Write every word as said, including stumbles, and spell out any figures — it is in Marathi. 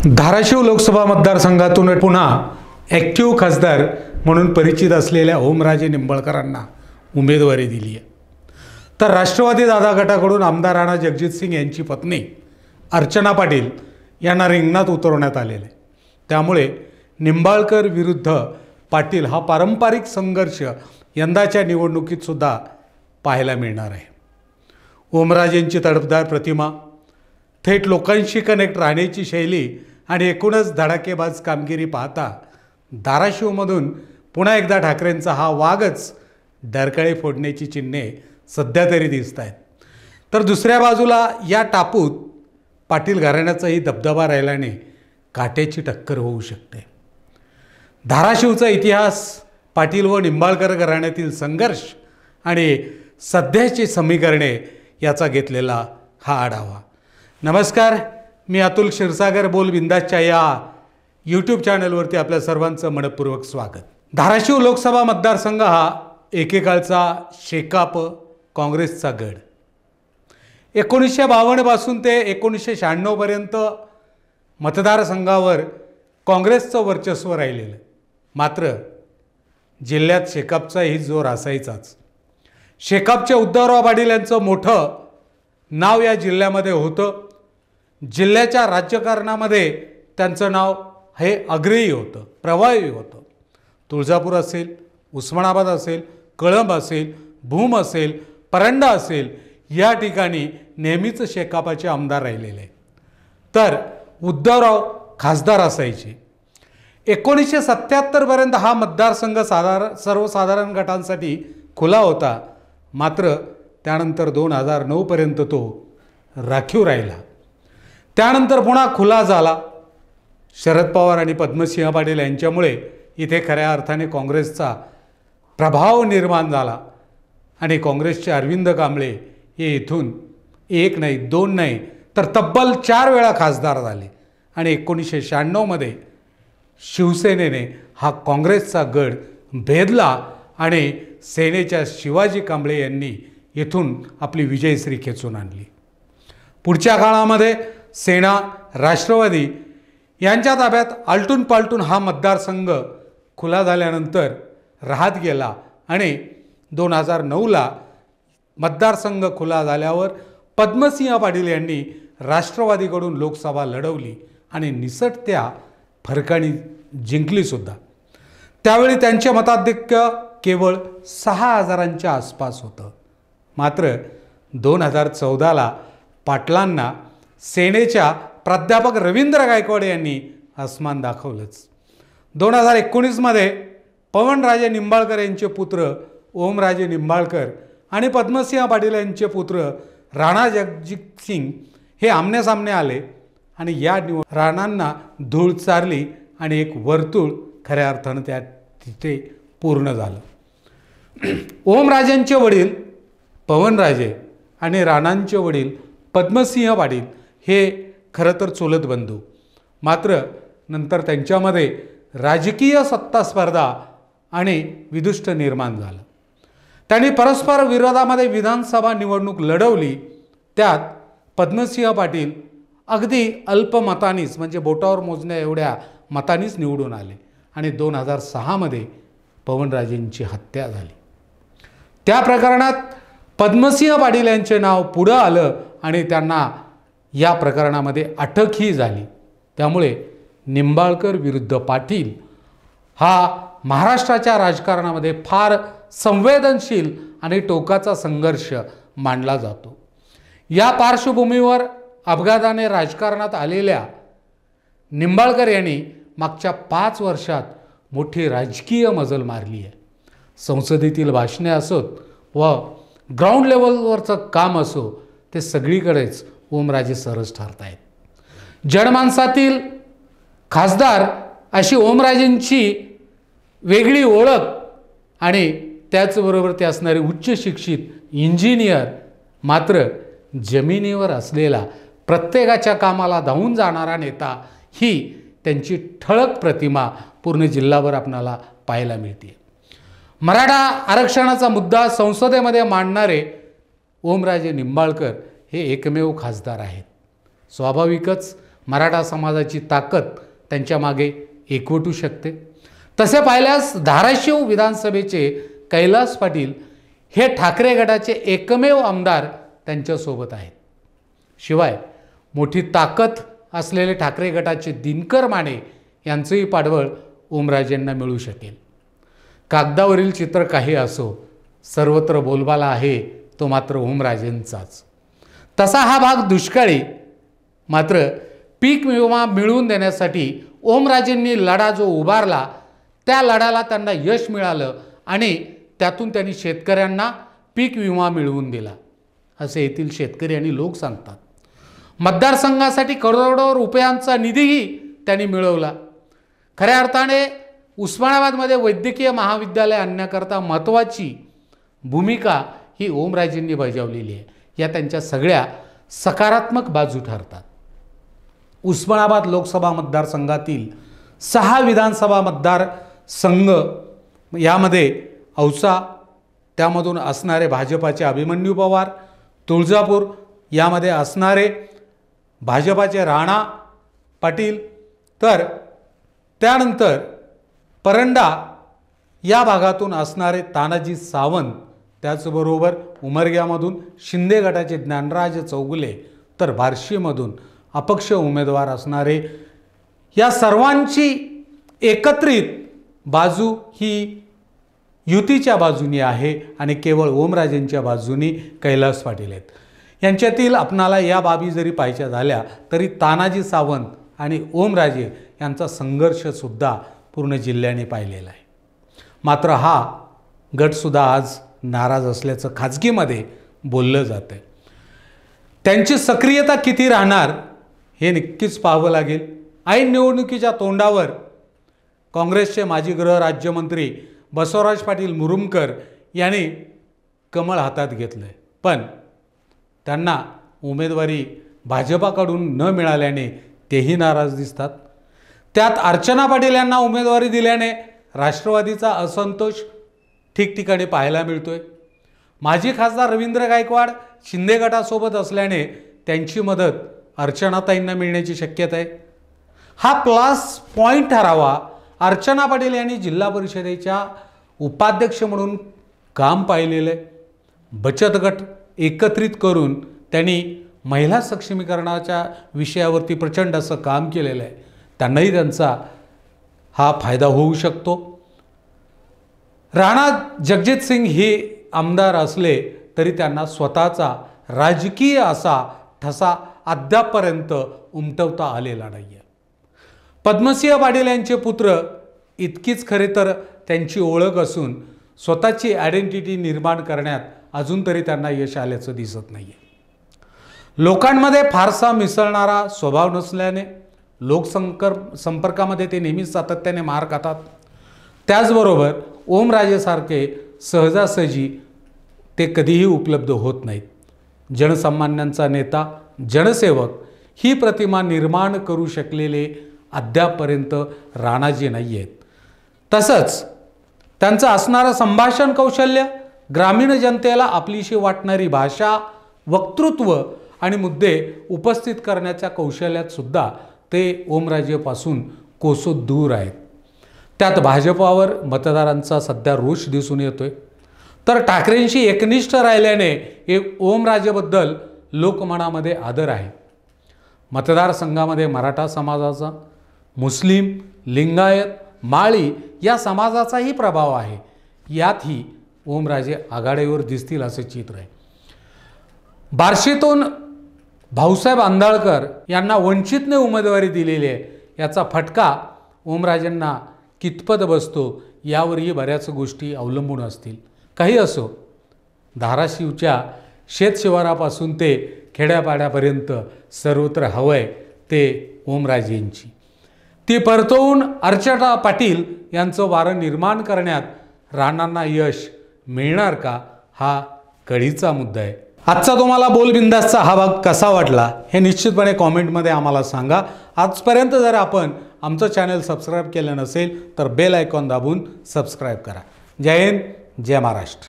धाराशिव लोकसभा मतदारसंघातून पुन्हा ॲक्टिव्ह खासदार म्हणून परिचित असलेल्या ओमराजे निंबाळकरांना उमेदवारी दिली आहे। तर राष्ट्रवादी दादा गटाकडून आमदार राणा जगजितसिंग यांची पत्नी अर्चना पाटील यांना रिंगणात उतरवण्यात आलेले। त्यामुळे निंबाळकर विरुद्ध पाटील हा पारंपरिक संघर्ष यंदाच्या निवडणुकीत सुद्धा पाहायला मिळणार आहे। ओमराजेंची तडफदार प्रतिमा, थेट लोकांशी कनेक्ट राहण्याची शैली आणि एकूणच धडाकेबाज कामगिरी पाहता धाराशिवमधून पुन्हा एकदा ठाकरेंचा हा वाघच डरकाळी फोडण्याची चिन्हे सध्या तरी दिसत आहेत। तर दुसऱ्या बाजूला या टापूत पाटील घराण्याचाही दबदबा राहिल्याने काट्याची टक्कर होऊ शकते। धाराशिवचा इतिहास, पाटील व निंबाळकर घराण्यातील संघर्ष आणि सध्याची समीकरणे याचा घेतलेला हा आढावा। नमस्कार, मी अतुल क्षीरसागर बोल बिंदासच्या या यूट्यूब चॅनलवरती आपल्या सर्वांचं मनपूर्वक स्वागत। धाराशिव लोकसभा मतदारसंघ हा एकेकाळचा शेकाप काँग्रेसचा गड। एकोणीसशे बावन्न पासून ते एकोणीसशे शहाण्णव पर्यंत मतदारसंघावर काँग्रेसचं वर्चस्व राहिलेलं। मात्र जिल्ह्यात शेकापचाही जोर असायचाच। शेकापचे उद्धवराव पाटील यांचं मोठं नाव या जिल्ह्यामध्ये होतं। जिल्ह्याच्या राजकारणामध्ये त्यांचं नाव हे अग्रही होतं, प्रभावी होतं। तुळजापूर असेल, उस्मानाबाद असेल, कळंब असेल, भूम असेल, परंडा असेल, या ठिकाणी नेहमीच शेकापाचे आमदार राहिलेले। तर उद्धवराव खासदार असायचे। एकोणीसशे सत्याहत्तरपर्यंत हा मतदारसंघ साधारण सर्वसाधारण गटांसाठी खुला होता। मात्र त्यानंतर दोन हजार नऊपर्यंत तो राखीव राहिला। त्यानंतर पुन्हा खुला झाला। शरद पवार आणि पद्मसिंह पाटील यांच्यामुळे इथे खऱ्या अर्थाने काँग्रेसचा प्रभाव निर्माण झाला आणि काँग्रेसचे अरविंद कांबळे हे इथून एक नाही, दोन नाही, तर तब्बल चार वेळा खासदार झाले। आणि एकोणीसशे शहाण्णवमध्ये शिवसेनेने हा काँग्रेसचा गड भेदला आणि सेनेच्या शिवाजी कांबळे यांनी येथून आपली विजयश्री खेचून आणली। पुढच्या काळामध्ये सेना, राष्ट्रवादी यांच्या ताब्यात आलटून पालटून हा मतदारसंघ खुला झाल्यानंतर राहत गेला आणि दोन हजार नऊला मतदारसंघ खुला झाल्यावर पद्मसिंह पाटील यांनी राष्ट्रवादीकडून लोकसभा लढवली आणि निसटत्या फरकाने जिंकलीसुद्धा। त्यावेळी त्यांचे मताधिक्य केवळ सहा हजारांच्या आसपास होतं। मात्र दोन हजार चौदाला पाटलांना सेनेच्या प्राध्यापक रवींद्र गायकवाड यांनी आसमान दाखवलंच। दोन हजार एकोणीसमध्ये पवनराजे निंबाळकर यांचे पुत्र ओमराजे निंबाळकर आणि पद्मसिंह पाटील यांचे पुत्र राणा जगजितसिंग हे आमनेसामने आले आणि या निवड राणांना धूळ चारली आणि एक वर्तुळ खऱ्या अर्थानं त्या तिथे पूर्ण झालं। ओमराजेंचे वडील पवनराजे आणि राणांचे वडील पद्मसिंह पाटील हे खरं तर चुलत बंधू। मात्र नंतर त्यांच्यामध्ये राजकीय सत्ता स्पर्धा आणि विदुष्ट निर्माण झालं। त्यांनी परस्पर विरोधामध्ये विधानसभा निवडणूक लढवली। त्यात पद्मसिंह पाटील अगदी अल्प मतांनीच, म्हणजे बोटावर मोजण्या एवढ्या मतांनीच निवडून आले आणि दोन हजार सहामध्ये पवनराजेंची हत्या झाली। त्या प्रकरणात पद्मसिंह पाटील यांचे नाव पुढं आलं आणि त्यांना या प्रकरणामध्ये अटकही झाली। त्यामुळे निंबाळकर विरुद्ध पाटील हा महाराष्ट्राच्या राजकारणामध्ये फार संवेदनशील आणि टोकाचा संघर्ष मानला जातो। या पार्श्वभूमीवर अपघाताने राजकारणात आलेल्या निंबाळकर यांनी मागच्या पाच वर्षात मोठी राजकीय मजल मारली आहे। संसदेतील भाषणे असोत व ग्राउंड लेवलवरचं काम असो, ते सगळीकडेच ओमराजे सरस ठरत आहेत। जनमानसातील खासदार अशी ओमराजेंची वेगळी ओळख आणि त्याचबरोबर ते असणारे उच्च शिक्षित इंजिनियर, मात्र जमिनीवर असलेला प्रत्येकाच्या कामाला धावून जाणारा नेता, ही त्यांची ठळक प्रतिमा पूर्ण जिल्हाभर आपणाला पाहायला मिळते। मराठा आरक्षणाचा मुद्दा संसदेमध्ये मांडणारे ओमराजे निंबाळकर हे एकमेव खासदार आहेत। स्वाभाविकच मराठा समाजाची ताकद त्यांच्या मागे एकवटू शकते। तसे पाहिल्यास धाराशिव विधानसभेचे कैलास पाटील हे ठाकरे गटाचे एकमेव आमदार त्यांच्यासोबत आहेत। शिवाय मोठी ताकद असलेले ठाकरे गटाचे दिनकर माने यांचंही पाठबळ ओमराजेंना मिळू शकेल। कागदावरील चित्र काही असो, सर्वत्र बोलबाला आहे तो मात्र ओमराजेंचाच। तसा हा भाग दुष्काळी, मात्र पीक विमा मिळवून देण्यासाठी ओमराजेंनी लढा जो उभारला त्या लढ्याला त्यांना यश मिळालं आणि त्यातून त्यांनी शेतकऱ्यांना पीक विमा मिळवून दिला असे येथील शेतकरी आणि लोक सांगतात। मतदारसंघासाठी करोडो रुपयांचा निधीही त्यांनी मिळवला। खऱ्या अर्थाने उस्मानाबादमध्ये वैद्यकीय महाविद्यालय आणण्याकरता महत्त्वाची भूमिका ही ओमराजेंनी बजावलेली आहे। या त्यांच्या सगळ्या सकारात्मक बाजू ठरतात। उस्मानाबाद लोकसभा मतदारसंघातील सहा विधानसभा मतदारसंघ यामध्ये औसा, त्यामधून असणारे भाजपाचे अभिमन्यू पवार, तुळजापूर यामध्ये असणारे भाजपाचे राणा पाटील, तर त्यानंतर परंडा या भागातून असणारे तानाजी सावंत, त्याचबरोबर उमरग्यामधून शिंदे गटाचे ज्ञानराज चौगुले, तर बार्शीमधून अपक्ष उमेदवार असणारे, या सर्वांची एकत्रित बाजू ही युतीच्या बाजूनी आहे आणि केवळ ओमराजेंच्या बाजूनी कैलास पाटील आहेत। यांच्यातील आपणाला या बाबी जरी पाहायच्या झाल्या तरी तानाजी सावंत आणि ओमराजे यांचा संघर्षसुद्धा पूर्ण जिल्ह्याने पाहिलेला आहे। मात्र हा गटसुद्धा आज नाराज असल्याचं खाजगीमध्ये बोललं जातं। त्यांची सक्रियता किती राहणार हे नक्कीच पाहावं लागेल। ऐन निवडणुकीच्या तोंडावर काँग्रेसचे माजी गृह राज्यमंत्री बसवराज पाटील मुरुमकर यांनी कमळ हातात घेतलं आहे, पण त्यांना उमेदवारी भाजपाकडून न मिळाल्याने तेही नाराज दिसतात। त्यात अर्चना पाटील यांना उमेदवारी दिल्याने राष्ट्रवादीचा असंतोष ठिकठिकाणी पाहायला मिळतोय। माजी खासदार रवींद्र गायकवाड शिंदे गटासोबत असल्याने त्यांची मदत अर्चनाताईंना मिळण्याची शक्यता आहे। हा प्लस पॉईंट ठरावा। अर्चना पाटील यांनी जिल्हा परिषदेच्या उपाध्यक्ष म्हणून काम पाहिलेलं आहे। बचत गट एकत्रित करून त्यांनी महिला सक्षमीकरणाच्या विषयावरती प्रचंड असं काम केलेलं आहे। त्यांनाही त्यांचा हा फायदा होऊ शकतो। राणा जगजित सिंग हे आमदार असले तरी त्यांना स्वतःचा राजकीय असा ठसा अद्यापपर्यंत उमटवता आलेला नाही आहे। पद्मसिंह पाटील यांचे पुत्र इतकीच खरे तर त्यांची ओळख असून स्वतःची आयडेंटिटी निर्माण करण्यात अजून तरी त्यांना यश आल्याचं दिसत नाही आहे। लोकांमध्ये फारसा मिसळणारा स्वभाव नसल्याने लोकसंकर संपर्कामध्ये ते नेहमीच सातत्याने मार खातात। त्याचबरोबर ओमराजेसारखे सहजासहजी ते कधीही उपलब्ध होत नाहीत। जनसामान्यांचा नेता, जनसेवक ही प्रतिमा निर्माण करू शकलेले अद्यापपर्यंत राणाजी नाही आहेत। तसंच त्यांचं असणारं संभाषण कौशल्य, ग्रामीण जनतेला आपलीशी वाटणारी भाषा, वक्तृत्व आणि मुद्दे उपस्थित करण्याच्या कौशल्यात सुद्धा ते ओमराजेपासून कोसो दूर आहेत। त्यात भाजपावर मतदारांचा सध्या रोष दिसून येतोय, तर ठाकरेंशी एकनिष्ठ राहिल्याने एक ओमराजेबद्दल लोकमनामध्ये आदर आहे। मतदारसंघामध्ये मराठा समाजाचा, मुस्लिम, लिंगायत, माळी या समाजाचाही प्रभाव आहे। यातही ओमराजे आघाडीवर दिसतील असे चित्र आहे। बार्शीतून भाऊसाहेब आंदाळकर यांना वंचितने उमेदवारी दिलेली आहे, याचा फटका ओमराजेंना कितपत बसतो यावरही बऱ्याच गोष्टी अवलंबून असतील। काही असो, धाराशिवच्या शेतशिवारापासून ते खेड्यापाड्यापर्यंत सर्वत्र हवंय ते ओमराजेंची। ती परतवून अर्चना पाटील यांचं वारं निर्माण करण्यात राणांना यश मिळणार का, हा कळीचा मुद्दा आहे। आजचा तुम्हाला बोलबिंदासचा हा भाग कसा वाटला हे निश्चितपणे कॉमेंटमध्ये आम्हाला सांगा। आजपर्यंत जर आपण आमचं चॅनल सबस्क्राईब केलं नसेल तर बेल आयकॉन दाबून सबस्क्राईब करा। जय हिंद, जय महाराष्ट्र।